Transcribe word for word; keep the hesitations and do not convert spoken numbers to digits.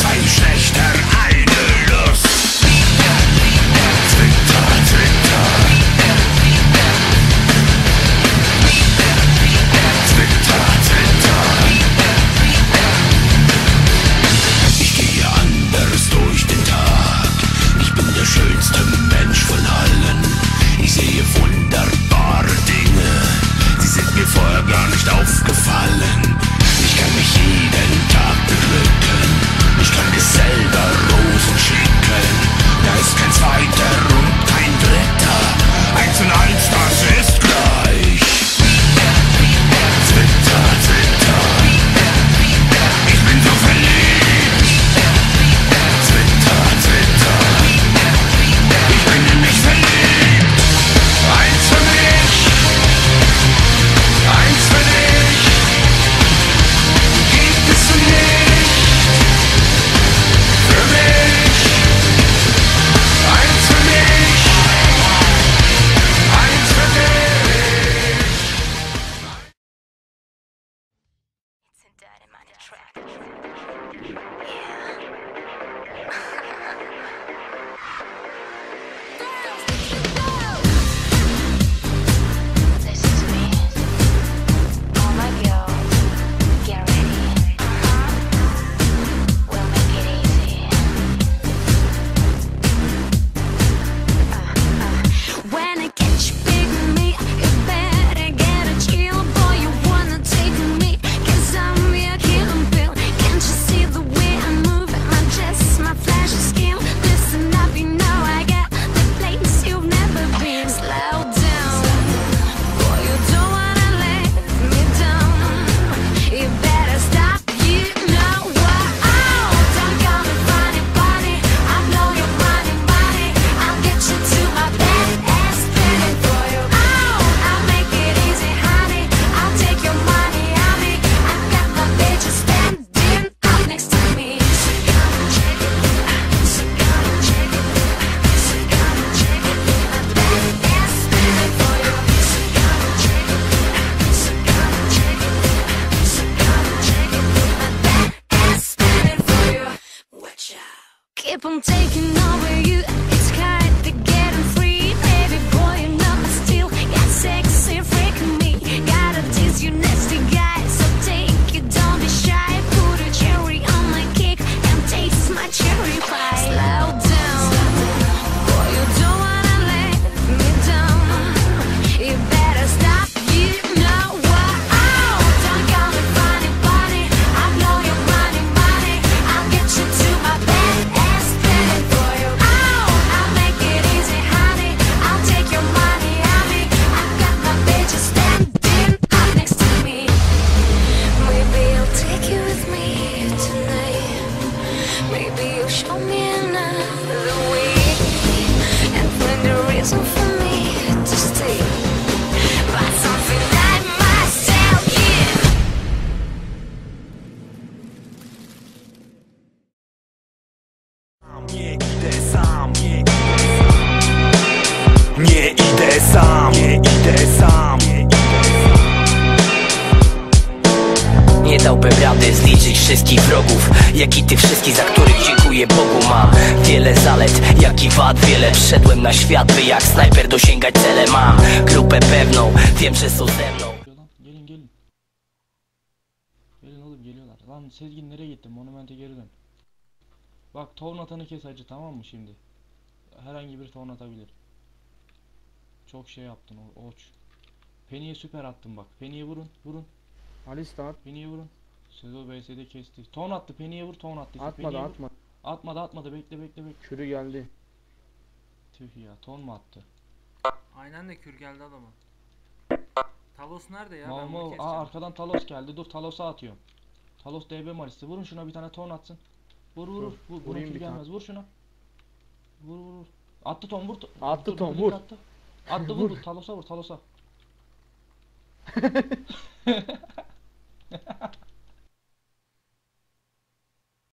Ein Schlechter, eine Lust. Twitter, Twitter. Twitter, Twitter. Ich gehe anders durch den Tag. Ich bin der schönste Mensch von allen. Ich sehe wunderbare Dinge. Sie sind mir vorher gar nicht aufgefallen. Ich kann mich jeden Tag beglücken. Ich kann mir selber Rosen schicken. Da ist kein zweiter und kein dritter. Eins und eins, das ist gleich. Twitter, Twitter. Ich bin so verliebt. Twitter, Twitter. Ich bin in mich verliebt. Eins für mich. Eins für dich. Gibt es nicht. Für mich. Eins für mich. Eins für dich. It's a dynamite track. This is me. All my girls, get ready. We'll make it easy. When I catch you big with me, you better get a chill, boy. You wanna take me, 'cause I'm your killing pill. Can't you see the way I move? I'm just my flash of skill. Listen up, you know I got the place you've never been. Slow down, boy, you don't wanna let me down. You better stop, you know what? Oh, don't call me funny, bunny. I know you're funny, bunny. I'll get you to my bed and spin it for you. Oh, I'll make it easy, honey. I'll take your money on me. I've got my bitches standing up next to me. So come and check it, so come and check it, so come and check it. My bed and spin it for you. So come and check it, so come and check it, so come and check it. My bed and spin it for you. Watch out. Keep on taking over you. It's hard to get on free. Baby boy, you know I still got sexy freaking me. Gotta tease you nasty guy. So take it, don't be shy. Put a cherry on my cake and taste my cherry pie. Slow down, boy, you don't wanna let me down. You better stop, you know what? Oh, don't call me funny, bunny. I know you're money, money. I'll get you to my bed and spin it for you. Oh, I'll make it easy, honey. I'll take your money on me. I've got my bitches standing up next to me. Maybe I'll take you with me tonight. Maybe you'll show me another way and find a reason for me to stay. But something I must tell you. Nie idę sam, nie idę sam. Nie idę sam, nie idę sam. Nie dałbym rady zliczyć wszystkich wrogów, jak i tych wszystkich, za których dziękuję Bogu. Mam wiele zalet, jak i wad, wiele wszedłem na świat, by jak snajper dosięgać cele. Mam grupę pewną, wiem, że są ze mną. Gelin gelin. Gelin oğlum, geliyorlar. Lan Sezgin, nereye gittin? Monumente geri dön. Bak, torun atanı kes acı, tamam mı şimdi? Herhangi bir torun atabilir. Çok şey yaptın o oç. Penny'e süper attım bak. Penny'e vurun, vurun. Alistar Penny'e vurun. Sezo B S'de kesti. Ton attı, Penny'e vur, ton attı. atmadı Penny'e vur. atmadı. Atmadı atmadı, bekle bekle bekle. Kürü geldi. Tüh ya, ton mu attı? Aynen de kür geldi adama. Talos nerede ya? Mal Ben mal. bunu keseceğim. Aa, arkadan Talos geldi. Dur, Talos'a atıyorum. Talos D B Maris'te. Vurun şuna, bir tane ton atsın. Vur vur vur. Dur, Vur, vurayım vur bir gelmez. Vur şuna. Vur vur vur. Attı ton, vur. Attı Dur, ton, dur, vur. Attı. Attı vur. Talos'a vur, Talos'a.